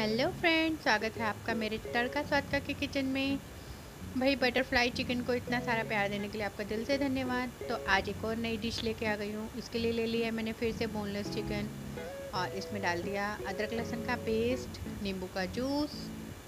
Hello friends, स्वागत है आपका मेरे तड़का स्वाद का के किचन में। भाई, बटरफ्लाई चिकन को इतना सारा प्यार देने के लिए आपका दिल से धन्यवाद। तो आज एक और नई डिश लेके आ गई हूँ। इसके लिए ले लिया है मैंने फिर से बोनलेस चिकन, और इसमें डाल दिया अदरक लहसुन का पेस्ट, नींबू का जूस,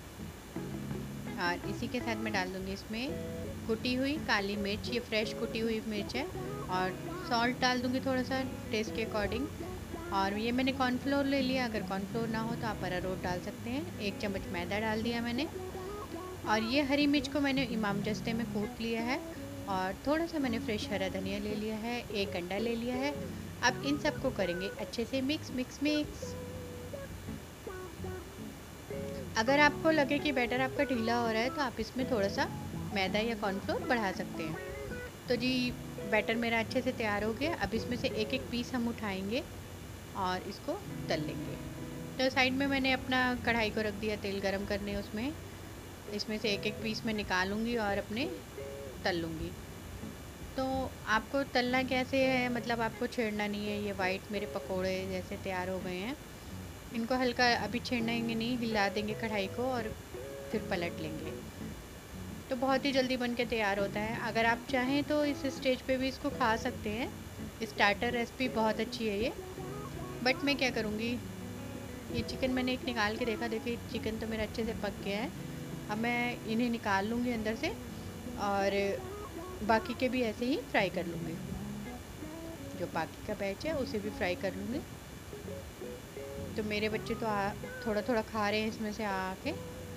और इसी के साथ मैं डाल दूँगी इसमें कुटी हुई काली मिर्च। ये फ्रेश कुटी हुई मिर्च है। और सॉल्ट डाल दूँगी थोड़ा सा टेस्ट के अकॉर्डिंग। और ये मैंने कॉर्नफ्लोर ले लिया, अगर कॉर्नफ्लोर ना हो तो आप अरारोट डाल सकते हैं। 1 चम्मच मैदा डाल दिया मैंने। और ये हरी मिर्च को मैंने इमाम जस्ते में कूट लिया है। और थोड़ा सा मैंने फ्रेश हरा धनिया ले लिया है, 1 अंडा ले लिया है। अब इन सबको करेंगे अच्छे से मिक्स मिक्स मिक्स। अगर आपको लगे कि बैटर आपका ढीला हो रहा है तो आप इसमें थोड़ा सा मैदा या कॉर्नफ्लोर बढ़ा सकते हैं। तो जी, बैटर मेरा अच्छे से तैयार हो गया। अब इसमें से एक एक पीस हम उठाएंगे और इसको तल लेंगे। तो साइड में मैंने अपना कढ़ाई को रख दिया तेल गरम करने। उसमें इसमें से एक एक पीस मैं निकालूंगी और अपने तल लूँगी। तो आपको तलना कैसे है, मतलब आपको छेड़ना नहीं है। ये वाइट मेरे पकोड़े जैसे तैयार हो गए हैं। इनको हल्का अभी छेड़ेंगे नहीं, हिला देंगे कढ़ाई को और फिर पलट लेंगे। तो बहुत ही जल्दी बन के तैयार होता है। अगर आप चाहें तो इस स्टेज पे भी इसको खा सकते हैं। स्टार्टर रेसिपी बहुत अच्छी है ये। बट मैं क्या करूँगी, ये चिकन मैंने एक निकाल के देखा, देखिए चिकन तो मेरा अच्छे से पक गया है। अब मैं इन्हें निकाल लूँगी अंदर से, और बाकी के भी ऐसे ही फ्राई कर लूँगी। जो बाकी का बैच है उसे भी फ्राई कर लूँगी। तो मेरे बच्चे तो थोड़ा थोड़ा खा रहे हैं इसमें से आके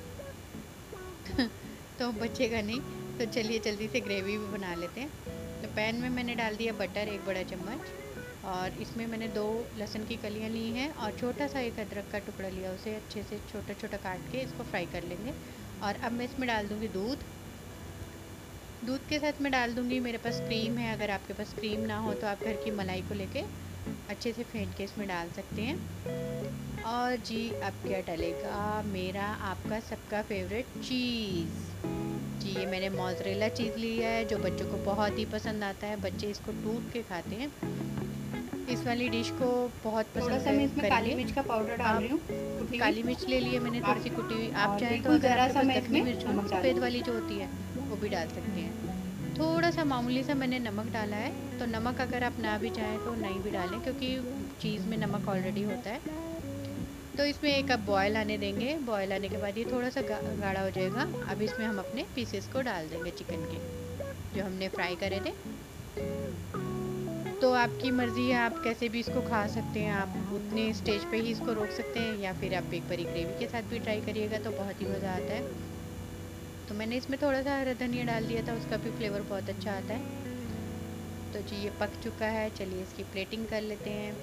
तो बचेगा नहीं। तो चलिए जल्दी से ग्रेवी भी बना लेते हैं। तो पैन में मैंने डाल दिया बटर 1 बड़ा चम्मच, और इसमें मैंने 2 लहसुन की कलियां ली हैं और छोटा सा एक अदरक का टुकड़ा लिया। उसे अच्छे से छोटा छोटा काट के इसको फ्राई कर लेंगे। और अब मैं इसमें डाल दूँगी दूध। दूध के साथ मैं डाल दूँगी, मेरे पास क्रीम है। अगर आपके पास क्रीम ना हो तो आप घर की मलाई को लेके अच्छे से फेंट के इसमें डाल सकते हैं। और जी, अब क्या डलेगा, मेरा आपका सबका फेवरेट चीज़। जी, ये मैंने मोज़रेला चीज़ लिया है जो बच्चों को बहुत ही पसंद आता है। बच्चे इसको टूट के खाते हैं। इस वाली डिश को बहुत थोड़ा पसंद सा मैं इसमें काली करेंगे। मिर्च का पाउडर डाल आप रही हूँ, कुटी हुई। काली मिर्च ले लिए मैंने थोड़ी सी कुटी हुई। आप और चाहें तो बिल्कुल अगर ज़रा आपके सा पास मैं दखनी इसमें मिर्च हो नमक सफ़ेद डालूंगी। वाली जो होती है, वो भी डाल सकते हैं। थोड़ा सा मामूली सा मैंने नमक डाला है। तो नमक अगर आप ना भी चाहें तो नहीं भी डालें, क्योंकि चीज़ में नमक ऑलरेडी होता है। तो इसमें एक कप बॉयल आने देंगे। बॉयल आने के बाद ये थोड़ा सा गाढ़ा हो जाएगा। अब इसमें हम अपने पीसेस को डाल देंगे चिकन के, जो हमने फ्राई करे थे। तो आपकी मर्ज़ी है, आप कैसे भी इसको खा सकते हैं। आप उतने स्टेज पे ही इसको रोक सकते हैं, या फिर आप एक बारी ग्रेवी के साथ भी ट्राई करिएगा तो बहुत ही मज़ा आता है। तो मैंने इसमें थोड़ा सा हरा धनिया डाल दिया था, उसका भी फ्लेवर बहुत अच्छा आता है। तो जी, ये पक चुका है। चलिए इसकी प्लेटिंग कर लेते हैं।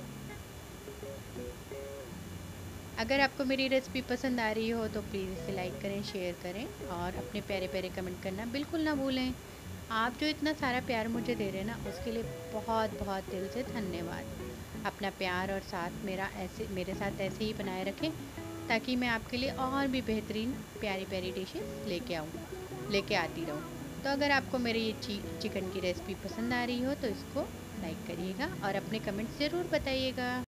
अगर आपको मेरी रेसिपी पसंद आ रही हो तो प्लीज़ इसे लाइक करें, शेयर करें, और अपने प्यारे प्यारे कमेंट करना बिल्कुल ना भूलें। आप जो इतना सारा प्यार मुझे दे रहे हैं ना, उसके लिए बहुत बहुत दिल से धन्यवाद। अपना प्यार और साथ मेरे साथ ऐसे ही बनाए रखें, ताकि मैं आपके लिए और भी बेहतरीन प्यारी प्यारी डिशेस लेके आती रहूँ। तो अगर आपको मेरी ये चिकन की रेसिपी पसंद आ रही हो तो इसको लाइक करिएगा और अपने कमेंट्स ज़रूर बताइएगा।